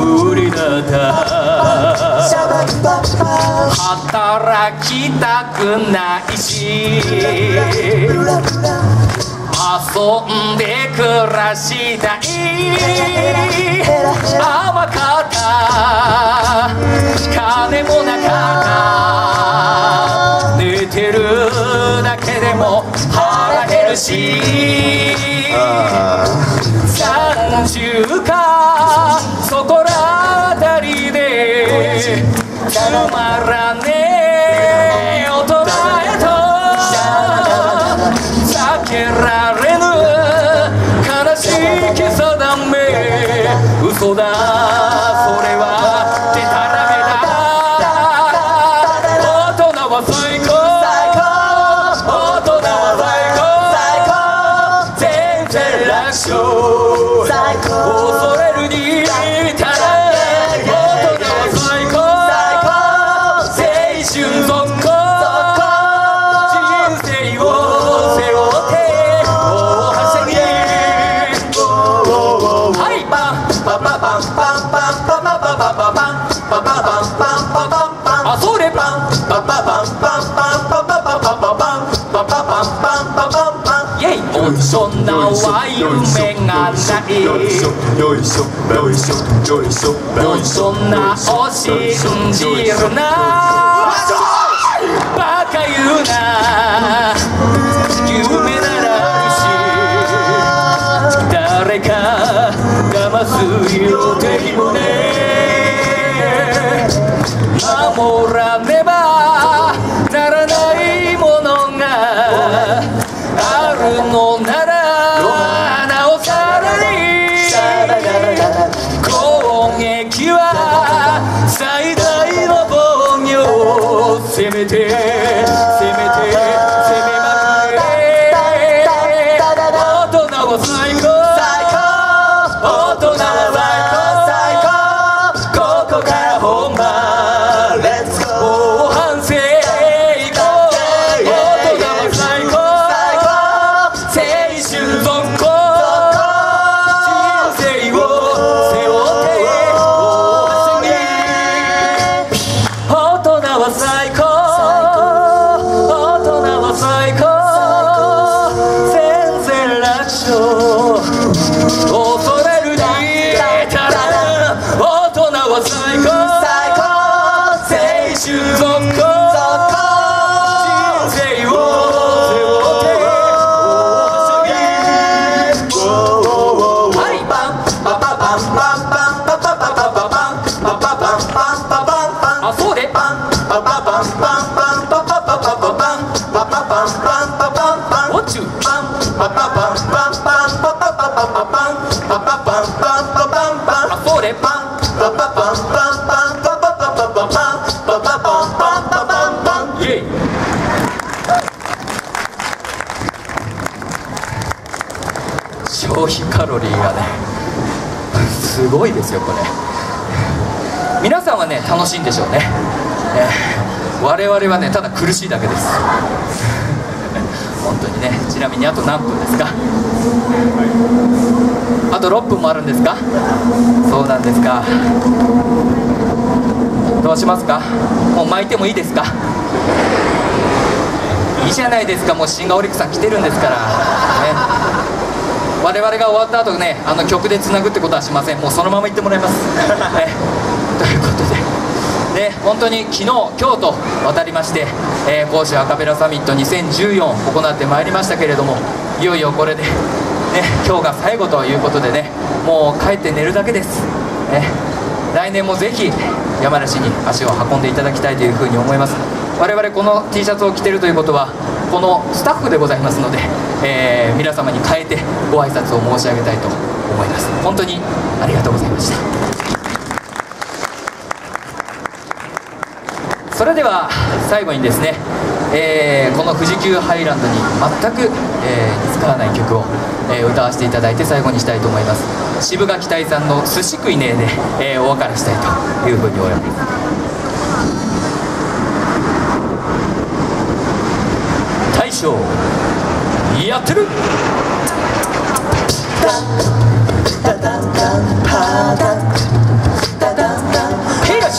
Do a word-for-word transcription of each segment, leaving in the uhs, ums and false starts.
不利だった働きたくないし遊んで暮らしたい甘かった金もなかった寝てるだけでも腹減るしさんじゅうかそこらあたりでつまらねえ大人へと避けられぬ悲しき定め嘘だそれはデタラメだ大人は最高大人は最高全然楽勝恐れるに足らない大人は最高青春続行人生を背負って大はしゃぎはいパンパパパンパンパンパパパパパパンパパパンパンパパンパンあそれパンパパパンパンパンパパパパパパンパパパンパンパパンパンイェイ大人は夢がない大人を信じるなバカ言うな夢ならあるし誰か騙す予定もね守らねばならないものがあるのならなおさらに攻撃は最大の防御攻めて攻めて攻めまくれ大人は最高大人は最高ここから本番もう反省いこう大人は最高青春続行人生を背負って大はしゃぎ大人は最高大人は最高全然楽勝恐れるに足らぬ大人は最高青春続行人生を背負って大はしゃぎはいパンパパパンパンパンパパパパパパンパパパンパンパパンパンあそうでパンパパパンパンパンパパパパパパンパパパンパンパパンパンおっちゅうパンパパパンパンパンパパパパパパンパパパンパンパパンパンあそうでパンパパパンパンパンパパパパパパンパパパンパンパパンパンイェイ消費カロリーがねすごいですよこれ皆さんはね楽しいんでしょうね、えー、我々はねただ苦しいだけです本当にねちなみにあと何分ですかあとろっぷんもあるんですかそうなんですかどうしますかもう巻いてもいいですかいいじゃないですかもうシンガオリックさん来てるんですからね我々が終わった後ねあの曲でつなぐってことはしませんもうそのまま行ってもらいます、ね、ということでね本当に昨日今日と渡りまして、えー、甲州アカペラサミットにせんじゅうよん行ってまいりましたけれどもいよいよこれで、ね、今日が最後ということでねもう帰って寝るだけです、ね、来年もぜひ山梨に足を運んでいただきたいというふうに思います我々この T シャツを着てるということはこのスタッフでございますので、えー、皆様に変えてご挨拶を申し上げたいと思います本当にありがとうございましたそれでは最後にですね、えー、この富士急ハイランドに全く、えー、似つかわない曲を、えー、歌わせていただいて最後にしたいと思います渋垣隊さんの「寿司食いねえ」で、えー、お別れしたいというふうに思います大将やってる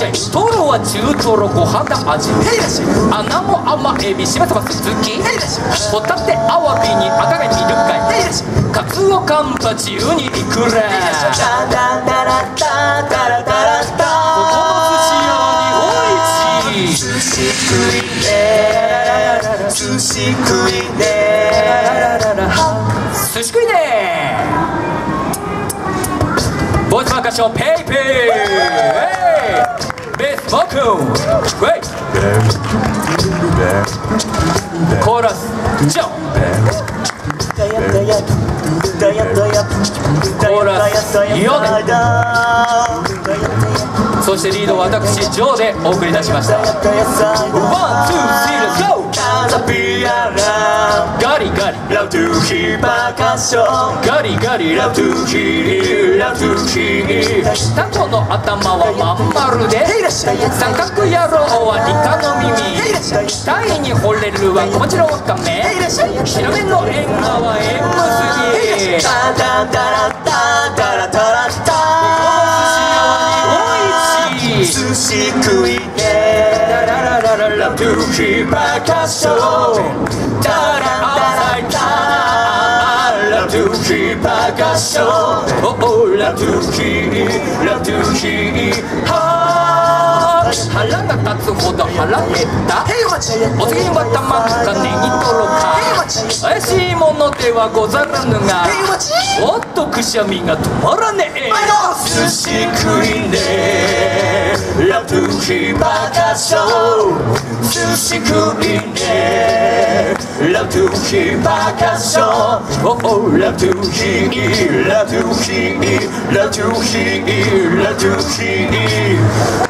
しゃい。トロは中トロ小肌味。アナも甘エビしめそばすずき。ホタテアワビに赤貝にイルカイ。カツオカンパチウニイクラ。ここの寿司屋は日本一。寿司食いね寿司食いね寿司食いねボイスパーカッションペイペイベースモークウェイコーラスジョンコーラスヨネそしてリードは私ジョーでお送りいたしました。ワン、ツー、スリー、レッツゴー。ガリガリラブトゥヒーパーカッションガリガリラブトゥヒーラブトゥヒータコの頭はまん丸で三角野郎はイカの耳タイに惚れるはもちろんワカメ白目の縁側縁結びタタタラタタラタラタ寿司食いねラララララトゥヒーパーカッションタラタラタラトゥヒーパーカッションオーラトゥヒーラトゥヒーはー腹が立つほど腹減ったお次は卵かネギトロか怪しいものではござらぬがおっとくしゃみが止まらねえ寿司食いねラブトゥヒーパーカッション寿司食いねラブトゥヒーパーカッションオーラブトゥヒーラブトゥヒーラブトゥヒーラブトゥヒー